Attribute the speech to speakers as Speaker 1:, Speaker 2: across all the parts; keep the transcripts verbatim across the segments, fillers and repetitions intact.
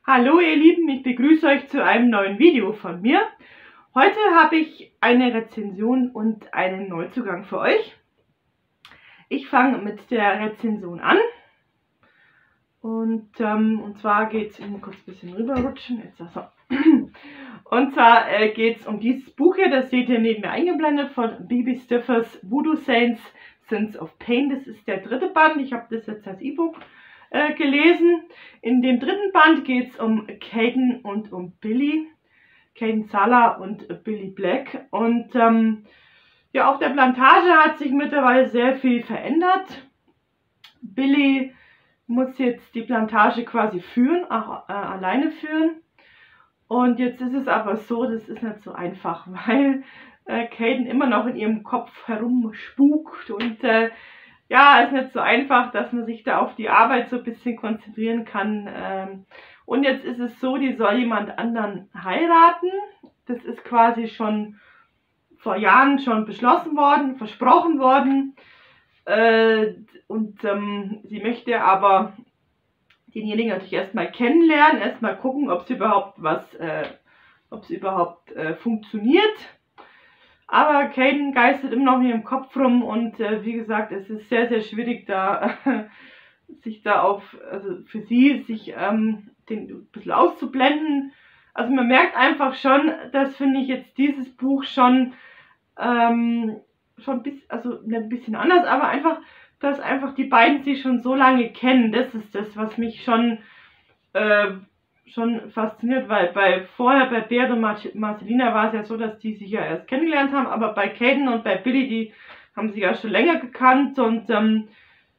Speaker 1: Hallo ihr Lieben, ich begrüße euch zu einem neuen Video von mir. Heute habe ich eine Rezension und einen Neuzugang für euch. Ich fange mit der Rezension an. Und, ähm, und zwar geht es, ich muss kurz ein bisschen rüberrutschen. Jetzt so. Und zwar äh, geht es um dieses Buch hier, das seht ihr neben mir eingeblendet, von Bibi Stiffers Voodoo Saints Sins of Pain. Das ist der dritte Band. Ich habe das jetzt als E-Book äh, gelesen. In dem dritten Band geht es um Caden und um Billy. Caden Sala und Billy Black. Und ähm, ja, auf der Plantage hat sich mittlerweile sehr viel verändert. Billy muss jetzt die Plantage quasi führen, auch äh, alleine führen. Und jetzt ist es aber so, das ist nicht so einfach, weil äh, Caden immer noch in ihrem Kopf herumspukt und äh, ja, ist nicht so einfach, dass man sich da auf die Arbeit so ein bisschen konzentrieren kann. Ähm, und jetzt ist es so, die soll jemand anderen heiraten. Das ist quasi schon vor Jahren schon beschlossen worden, versprochen worden. Äh, und ähm, sie möchte aber denjenigen natürlich erstmal kennenlernen, erstmal gucken, ob es überhaupt was, äh, ob es überhaupt äh, funktioniert. Aber Caden geistert immer noch in ihrem Kopf rum und äh, wie gesagt, es ist sehr, sehr schwierig, da äh, sich da auf, also für sie, sich ähm, den ein bisschen auszublenden. Also man merkt einfach schon, das finde ich jetzt dieses Buch schon, ähm, schon bis, also ein bisschen anders, aber einfach, dass einfach die beiden sich schon so lange kennen. Das ist das, was mich schon, äh, schon fasziniert, weil bei vorher bei Beat und Mar Marcelina war es ja so, dass die sich ja erst kennengelernt haben, aber bei Caden und bei Billy, die haben sich ja schon länger gekannt und ähm,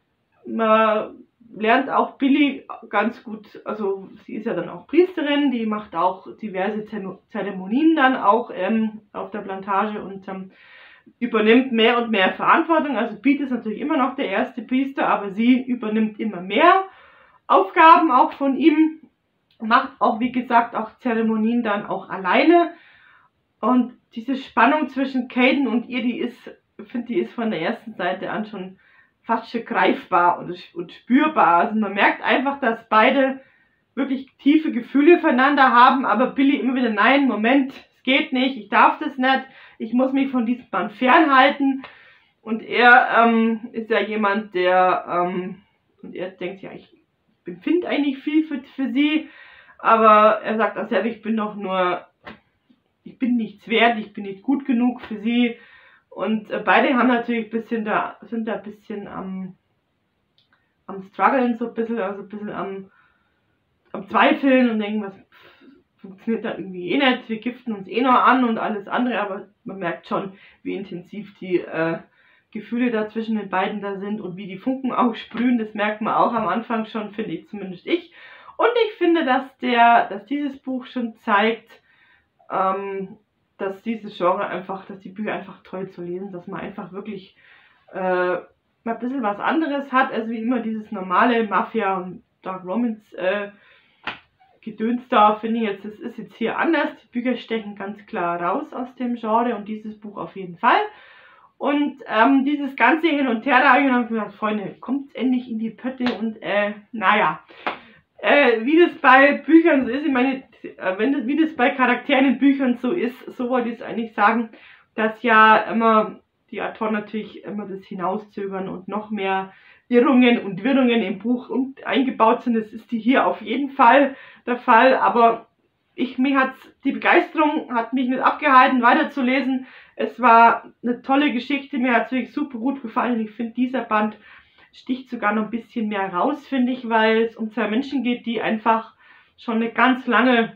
Speaker 1: man lernt auch Billy ganz gut, also sie ist ja dann auch Priesterin, die macht auch diverse Zeremonien dann auch ähm, auf der Plantage und ähm, übernimmt mehr und mehr Verantwortung. Also Beat ist natürlich immer noch der erste Priester, aber sie übernimmt immer mehr Aufgaben auch von ihm, macht auch, wie gesagt, auch Zeremonien dann auch alleine. Und diese Spannung zwischen Caden und ihr, die ist, ich finde, die ist von der ersten Seite an schon fast schon greifbar und, und spürbar. Also man merkt einfach, dass beide wirklich tiefe Gefühle füreinander haben, aber Billy immer wieder, nein, Moment, es geht nicht, ich darf das nicht, ich muss mich von diesem Mann fernhalten. Und er ähm, ist ja jemand, der, ähm, und er denkt, ja, ich empfinde eigentlich viel für, für sie, aber er sagt auch selber, ich bin doch nur, ich bin nichts wert, ich bin nicht gut genug für sie. Und äh, beide haben natürlich ein bisschen da, sind da ein bisschen am, am struggeln, so ein bisschen, also ein bisschen am, am Zweifeln und denken, was funktioniert da irgendwie eh nicht, wir giften uns eh noch an und alles andere, aber man merkt schon, wie intensiv die äh, Gefühle da zwischen den beiden da sind und wie die Funken auch sprühen, das merkt man auch am Anfang schon, finde ich, zumindest ich. Und ich finde, dass der, dass dieses Buch schon zeigt, ähm, dass dieses Genre einfach, dass die Bücher einfach toll zu lesen, dass man einfach wirklich äh, mal ein bisschen was anderes hat, also wie immer dieses normale Mafia und Dark Romance äh, Gedöns da, finde ich jetzt, das ist jetzt hier anders. Die Bücher stechen ganz klar raus aus dem Genre und dieses Buch auf jeden Fall. Und ähm, dieses ganze Hin und Her, da habe ich dann gesagt, Freunde, kommt endlich in die Pötte und äh, naja, äh, wie das bei Büchern so ist, ich meine, wenn das, wie das bei Charakteren in Büchern so ist, so wollte ich es eigentlich sagen, dass ja immer die Autoren natürlich immer das hinauszögern und noch mehr Irrungen und Wirrungen im Buch und eingebaut sind. Das ist die hier auf jeden Fall der Fall, aber ich, mich hat's, die Begeisterung hat mich nicht abgehalten, weiterzulesen. Es war eine tolle Geschichte, mir hat es wirklich super gut gefallen und ich finde, dieser Band sticht sogar noch ein bisschen mehr raus, finde ich, weil es um zwei Menschen geht, die einfach schon eine ganz lange,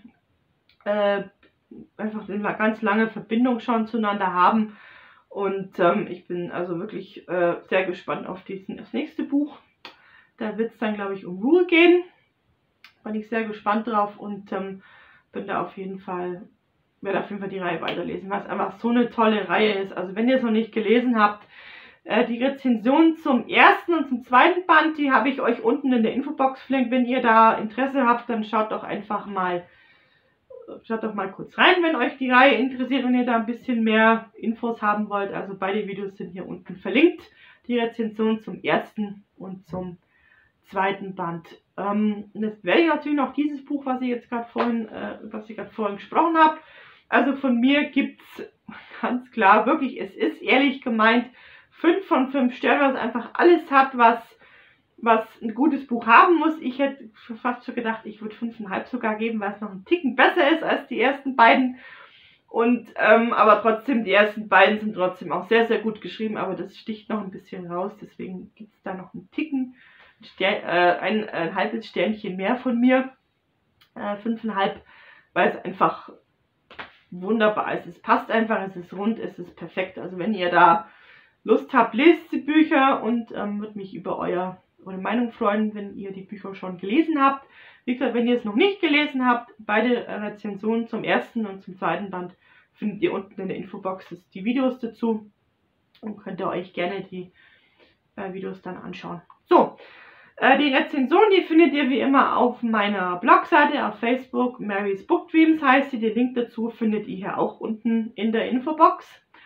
Speaker 1: äh, einfach eine ganz lange Verbindung schon zueinander haben. Und ähm, ich bin also wirklich äh, sehr gespannt auf diesen, das nächste Buch. Da wird es dann, glaube ich, um Ruhe gehen. Bin ich sehr gespannt drauf und ähm, bin da auf jeden Fall, werde auf jeden Fall die Reihe weiterlesen, weil es einfach so eine tolle Reihe ist. Also wenn ihr es noch nicht gelesen habt, äh, die Rezension zum ersten und zum zweiten Band, die habe ich euch unten in der Infobox verlinkt. Wenn ihr da Interesse habt, dann schaut doch einfach mal Schaut doch mal kurz rein, wenn euch die Reihe interessiert und ihr da ein bisschen mehr Infos haben wollt. Also beide Videos sind hier unten verlinkt. Die Rezension zum ersten und zum zweiten Band. Ähm, das werde ich natürlich noch dieses Buch, was ich jetzt gerade vorhin, äh, was ich gerade vorhin gesprochen habe. Also von mir gibt es ganz klar, wirklich, es ist ehrlich gemeint, fünf von fünf Sternen, was einfach alles hat, was, was ein gutes Buch haben muss. Ich hätte fast schon gedacht, ich würde fünf Komma fünf sogar geben, weil es noch einen Ticken besser ist als die ersten beiden. Und ähm, aber trotzdem, die ersten beiden sind trotzdem auch sehr, sehr gut geschrieben, aber das sticht noch ein bisschen raus, deswegen gibt es da noch einen Ticken, Stern, äh, ein, ein halbes Sternchen mehr von mir, äh, fünfeinhalb, weil es einfach wunderbar ist. Es passt einfach, es ist rund, es ist perfekt. Also wenn ihr da Lust habt, lest die Bücher und ähm, würde mich über euer, eure Meinung freuen, wenn ihr die Bücher schon gelesen habt. Wie gesagt, wenn ihr es noch nicht gelesen habt, beide Rezensionen zum ersten und zum zweiten Band findet ihr unten in der Infobox die Videos dazu und könnt ihr euch gerne die äh, Videos dann anschauen. So, äh, die Rezension, die findet ihr wie immer auf meiner Blogseite auf Facebook, Mary's Book Dreams heißt sie. Den Link dazu findet ihr hier auch unten in der Infobox.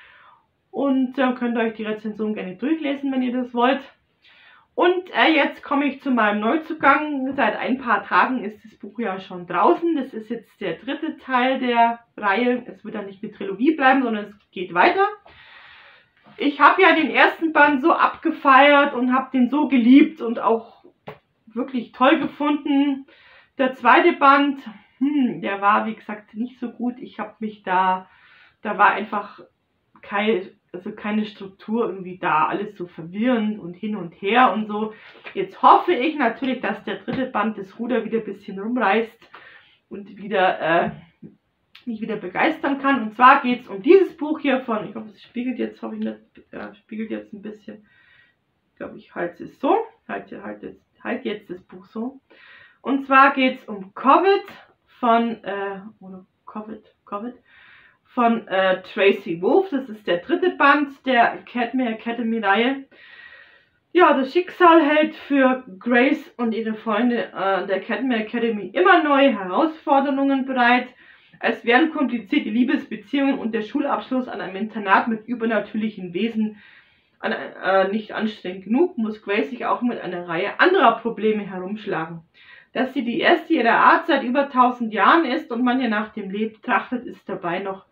Speaker 1: Und äh, könnt ihr euch die Rezension gerne durchlesen, wenn ihr das wollt. Und äh, jetzt komme ich zu meinem Neuzugang. Seit ein paar Tagen ist das Buch ja schon draußen. Das ist jetzt der dritte Teil der Reihe. Es wird ja nicht eine Trilogie bleiben, sondern es geht weiter. Ich habe ja den ersten Band so abgefeiert und habe den so geliebt und auch wirklich toll gefunden. Der zweite Band, hm, der war wie gesagt nicht so gut. Ich habe mich da, da war einfach kein... also keine Struktur irgendwie da, alles so verwirrend und hin und her und so. Jetzt hoffe ich natürlich, dass der dritte Band das Ruder wieder ein bisschen rumreißt und wieder äh, mich wieder begeistern kann. Und zwar geht es um dieses Buch hier von, ich hoffe, es spiegelt jetzt, hoffe ich nicht, äh, spiegelt jetzt ein bisschen, ich glaube, ich halte es so, halte halt jetzt, halt jetzt das Buch so. Und zwar geht es um Covid von, äh, oder Covid, Covid, von äh, Tracy Wolf. Das ist der dritte Band der Academy Academy Reihe. Ja, das Schicksal hält für Grace und ihre Freunde äh, der Academy Academy immer neue Herausforderungen bereit. Es wären komplizierte Liebesbeziehungen und der Schulabschluss an einem Internat mit übernatürlichen Wesen an, äh, nicht anstrengend genug, muss Grace sich auch mit einer Reihe anderer Probleme herumschlagen. Dass sie die erste ihrer Art seit über tausend Jahren ist und man ihr nach dem Leben trachtet, ist dabei noch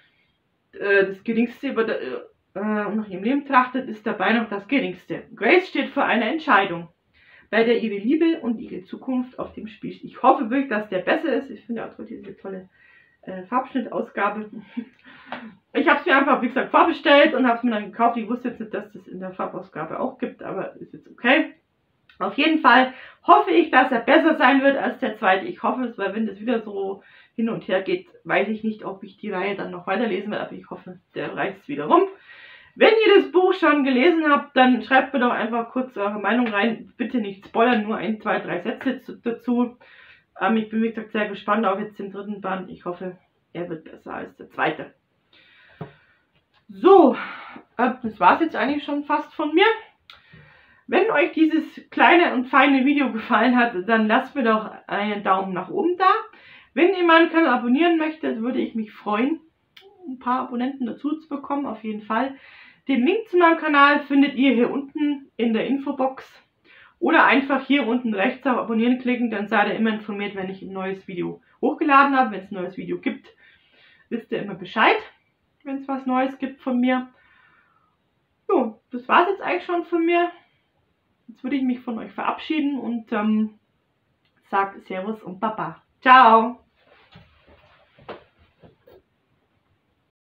Speaker 1: das Geringste über der, äh, nach ihrem Leben trachtet, ist dabei noch das Geringste. Grace steht vor einer Entscheidung, bei der ihre Liebe und ihre Zukunft auf dem Spiel steht. Ich hoffe wirklich, dass der besser ist. Ich finde auch diese tolle äh, Farbschnittausgabe. Ich habe es mir einfach, wie gesagt, vorbestellt und habe es mir dann gekauft. Ich wusste jetzt nicht, dass es das in der Farbausgabe auch gibt, aber ist jetzt okay. Auf jeden Fall hoffe ich, dass er besser sein wird als der zweite. Ich hoffe es, weil wenn das wieder so hin und her geht, weiß ich nicht, ob ich die Reihe dann noch weiterlesen werde, aber ich hoffe, der reicht wieder rum. Wenn ihr das Buch schon gelesen habt, dann schreibt mir doch einfach kurz eure Meinung rein. Bitte nicht spoilern, nur ein, zwei, drei Sätze dazu. Ähm, ich bin, wie gesagt, sehr gespannt auf jetzt den dritten Band. Ich hoffe, er wird besser als der zweite. So, äh, das war es jetzt eigentlich schon fast von mir. Wenn euch dieses kleine und feine Video gefallen hat, dann lasst mir doch einen Daumen nach oben da. Wenn ihr meinen Kanal abonnieren möchtet, würde ich mich freuen, ein paar Abonnenten dazu zu bekommen, auf jeden Fall. Den Link zu meinem Kanal findet ihr hier unten in der Infobox oder einfach hier unten rechts auf Abonnieren klicken, dann seid ihr immer informiert, wenn ich ein neues Video hochgeladen habe. Wenn es ein neues Video gibt, wisst ihr immer Bescheid, wenn es was Neues gibt von mir. So, das war es jetzt eigentlich schon von mir. Jetzt würde ich mich von euch verabschieden und ähm, sage Servus und Baba. Ciao!